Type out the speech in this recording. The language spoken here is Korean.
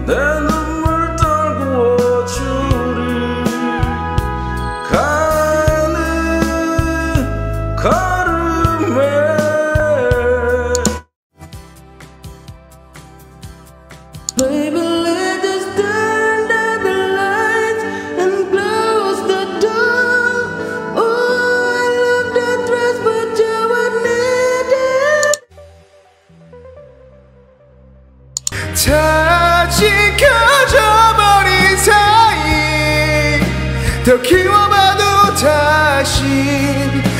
내 눈물 떨구어주리. 가는 걸음에 Baby, let us turn down the lights and close the door. Oh, I love that dress, but you would need it. 다 지켜져버린 사이 더 키워봐도 다시